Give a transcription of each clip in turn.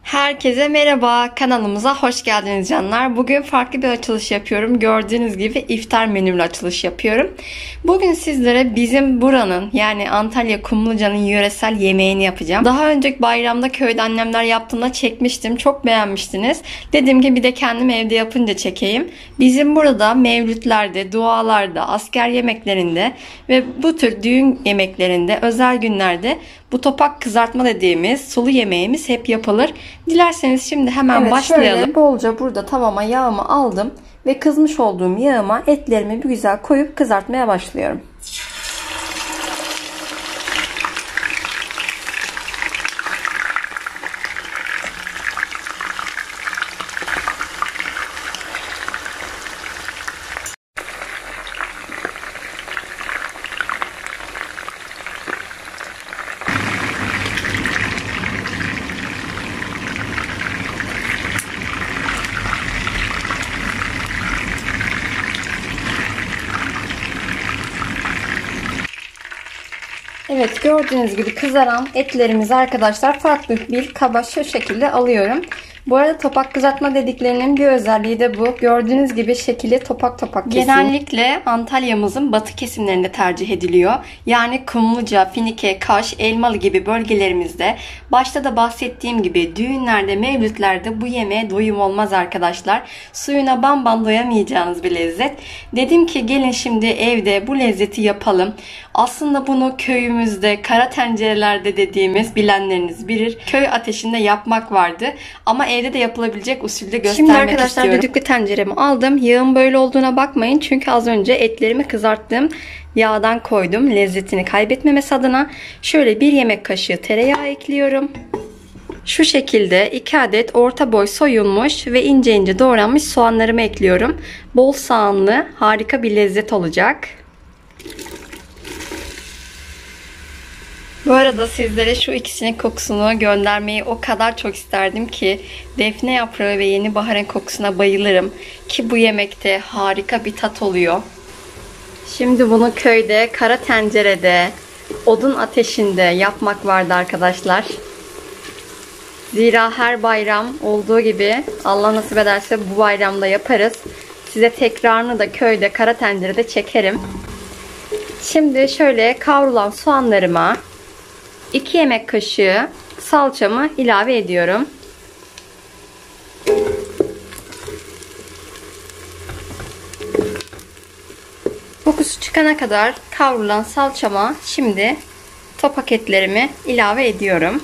Herkese merhaba, kanalımıza hoş geldiniz canlar. Bugün farklı bir açılış yapıyorum. Gördüğünüz gibi iftar menülü açılış yapıyorum. Bugün sizlere bizim buranın yani Antalya Kumluca'nın yöresel yemeğini yapacağım. Daha önceki bayramda köyde annemler yaptığında çekmiştim. Çok beğenmiştiniz. Dedim ki bir de kendim evde yapınca çekeyim. Bizim burada mevlütlerde, dualarda, asker yemeklerinde ve bu tür düğün yemeklerinde, özel günlerde bu topak kızartma dediğimiz sulu yemeğimiz hep yapılır. Dilerseniz şimdi hemen başlayalım. Şöyle bolca burada tavama yağımı aldım ve kızmış olduğum yağıma etlerimi bir güzel koyup kızartmaya başlıyorum. Evet, gördüğünüz gibi kızaran etlerimizi arkadaşlar farklı bir kaba şu şekilde alıyorum. Bu arada topak kızartma dediklerinin bir özelliği de bu. Gördüğünüz gibi şekli topak topak kesim. Genellikle Antalya'mızın batı kesimlerinde tercih ediliyor. Yani Kumluca, Finike, Kaş, Elmalı gibi bölgelerimizde başta da bahsettiğim gibi düğünlerde, mevlütlerde bu yemeğe doyum olmaz arkadaşlar. Suyuna bamban doyamayacağınız bir lezzet. Dedim ki gelin şimdi evde bu lezzeti yapalım. Aslında bunu köyümüzde kara tencerelerde dediğimiz bilenleriniz bilir. Köy ateşinde yapmak vardı. Ama evde de yapılabilecek usulde göstermek istiyorum. Şimdi arkadaşlar düdüklü tenceremi aldım. Yağın böyle olduğuna bakmayın. Çünkü az önce etlerimi kızarttım. Yağdan koydum. Lezzetini kaybetmemesi adına. Şöyle bir yemek kaşığı tereyağı ekliyorum. Şu şekilde 2 adet orta boy soyulmuş ve ince ince doğranmış soğanlarımı ekliyorum. Bol soğanlı harika bir lezzet olacak. Bu arada sizlere şu ikisinin kokusunu göndermeyi o kadar çok isterdim ki defne yaprağı ve yeni baharın kokusuna bayılırım. Ki bu yemekte harika bir tat oluyor. Şimdi bunu köyde, kara tencerede, odun ateşinde yapmak vardı arkadaşlar. Zira her bayram olduğu gibi Allah nasip ederse bu bayramda yaparız. Size tekrarını da köyde, kara tencerede çekerim. Şimdi şöyle kavrulan soğanlarıma 2 yemek kaşığı salçamı ilave ediyorum. Kokusu çıkana kadar kavrulan salçama şimdi topak etlerimi ilave ediyorum.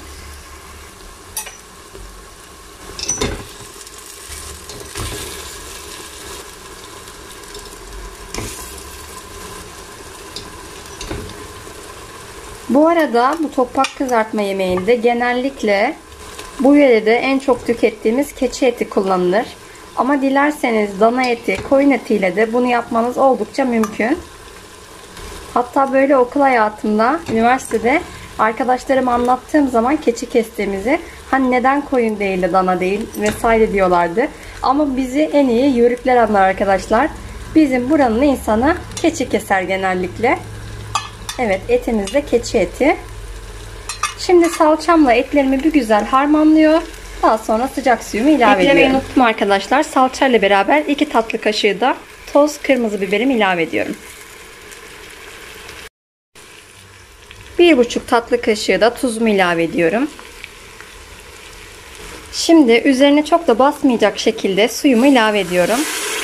Bu arada bu topak kızartma yemeğinde genellikle bu yörede en çok tükettiğimiz keçi eti kullanılır. Ama dilerseniz dana eti, koyun etiyle de bunu yapmanız oldukça mümkün. Hatta böyle okul hayatımda, üniversitede arkadaşlarıma anlattığım zaman keçi kestiğimizi, hani neden koyun değil de dana değil vesaire diyorlardı. Ama bizi en iyi yörükler anlar arkadaşlar. Bizim buranın insanı keçi keser genellikle. Evet, etimiz de keçi eti. Şimdi salçamla etlerimi bir güzel harmanlıyor. Daha sonra sıcak suyumu ilave ediyorum. Eklemeyi unuttum arkadaşlar. Salçayla beraber 2 tatlı kaşığı da toz kırmızı biberimi ilave ediyorum. 1,5 tatlı kaşığı da tuzumu ilave ediyorum. Şimdi üzerine çok da basmayacak şekilde suyumu ilave ediyorum.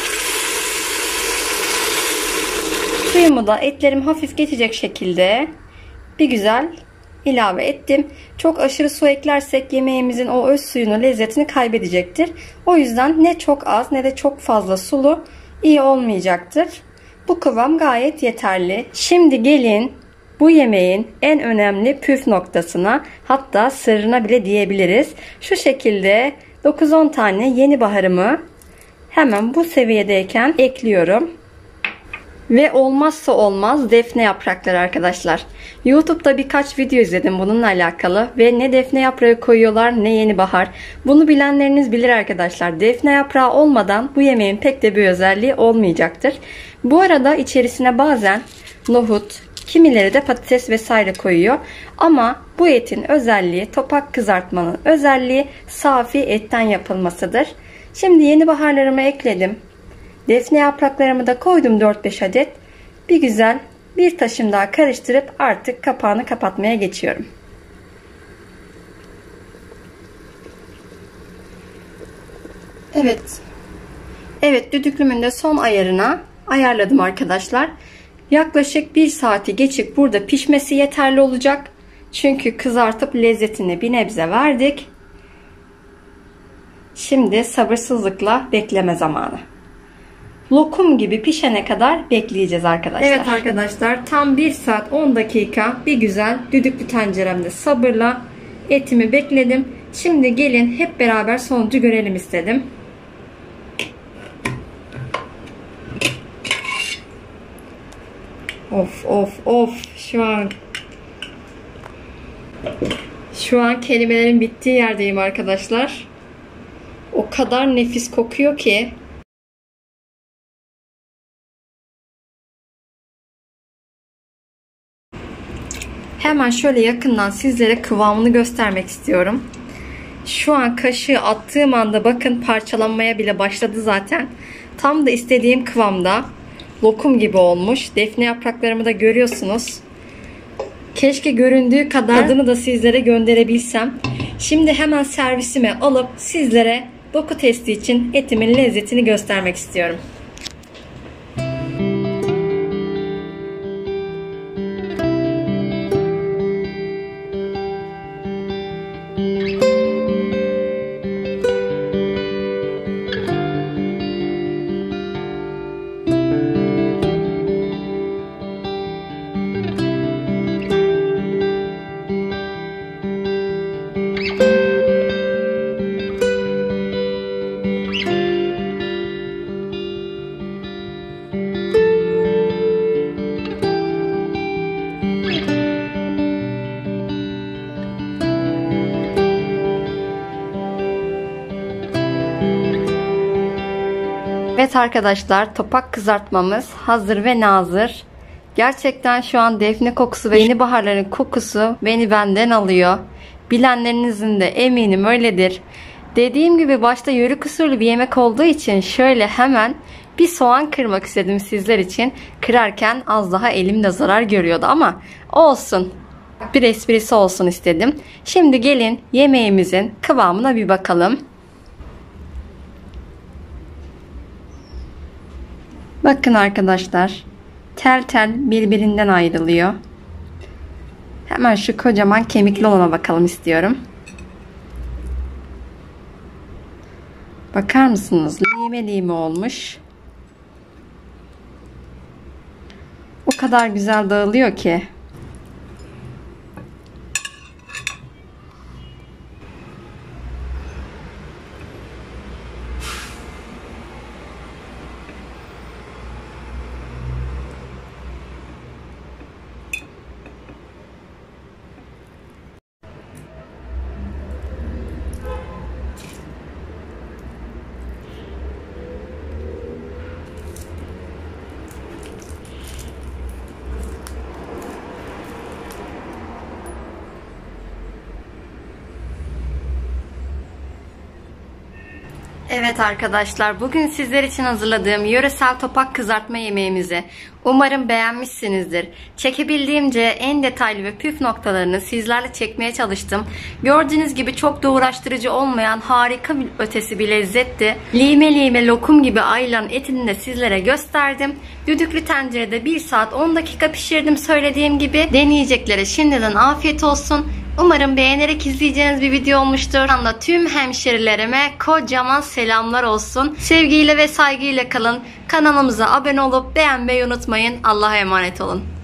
Suyumu da etlerim hafif geçecek şekilde bir güzel ilave ettim. Çok aşırı su eklersek yemeğimizin o öz suyunu, lezzetini kaybedecektir. O yüzden ne çok az ne de çok fazla sulu iyi olmayacaktır. Bu kıvam gayet yeterli. Şimdi gelin bu yemeğin en önemli püf noktasına, hatta sırrına bile diyebiliriz. Şu şekilde 9-10 tane yeni baharımı hemen bu seviyedeyken ekliyorum. Ve olmazsa olmaz defne yaprakları arkadaşlar. YouTube'da birkaç video izledim bununla alakalı ve ne defne yaprağı koyuyorlar ne yeni bahar. Bunu bilenleriniz bilir arkadaşlar. Defne yaprağı olmadan bu yemeğin pek de bir özelliği olmayacaktır. Bu arada içerisine bazen nohut, Kimileri de patates vesaire koyuyor. Ama bu etin özelliği, topak kızartmanın özelliği safi etten yapılmasıdır. Şimdi yeni baharlarımı ekledim. Defne yapraklarımı da koydum 4-5 adet. Bir güzel bir taşım daha karıştırıp artık kapağını kapatmaya geçiyorum. Evet, düdüklümün de son ayarına ayarladım arkadaşlar. Yaklaşık 1 saati geçip burada pişmesi yeterli olacak. Çünkü kızartıp lezzetini bir nebze verdik. Şimdi sabırsızlıkla bekleme zamanı. Lokum gibi pişene kadar bekleyeceğiz arkadaşlar. Evet arkadaşlar, tam 1 saat 10 dakika bir güzel düdüklü tenceremde sabırla etimi bekledim. Şimdi gelin hep beraber sonucu görelim istedim. Of şu an kelimelerin bittiği yerdeyim arkadaşlar. O kadar nefis kokuyor ki. Hemen şöyle yakından sizlere kıvamını göstermek istiyorum. Şu an kaşığı attığım anda bakın parçalanmaya bile başladı zaten. Tam da istediğim kıvamda. Lokum gibi olmuş. Defne yapraklarımı da görüyorsunuz. Keşke göründüğü kadar adını da sizlere gönderebilsem. Şimdi hemen servisime alıp sizlere doku testi için etimin lezzetini göstermek istiyorum. Evet arkadaşlar, topak kızartmamız hazır ve nazır. Gerçekten şu an defne kokusu ve yeni baharların kokusu beni benden alıyor. Bilenlerinizin de eminim öyledir. Dediğim gibi başta yörük usulü bir yemek olduğu için şöyle hemen bir soğan kırmak istedim sizler için. Kırarken az daha elimde zarar görüyordu ama olsun. Bir esprisi olsun istedim. Şimdi gelin yemeğimizin kıvamına bir bakalım. Bakın arkadaşlar, tel tel birbirinden ayrılıyor. Hemen şu kocaman kemikli olana bakalım istiyorum. Bakar mısınız? Lime lime olmuş. O kadar güzel dağılıyor ki. Evet arkadaşlar, bugün sizler için hazırladığım yöresel topak kızartma yemeğimizi umarım beğenmişsinizdir. Çekebildiğimce en detaylı ve püf noktalarını sizlerle çekmeye çalıştım. Gördüğünüz gibi çok da uğraştırıcı olmayan harika bir ötesi bir lezzetti. Lime lime lokum gibi ayrılan etini de sizlere gösterdim. Düdüklü tencerede 1 saat 10 dakika pişirdim söylediğim gibi. Deneyeceklere şimdiden afiyet olsun. Umarım beğenerek izleyeceğiniz bir video olmuştur. Tüm hemşerilerime kocaman selamlar olsun. Sevgiyle ve saygıyla kalın. Kanalımıza abone olup beğenmeyi unutmayın. Allah'a emanet olun.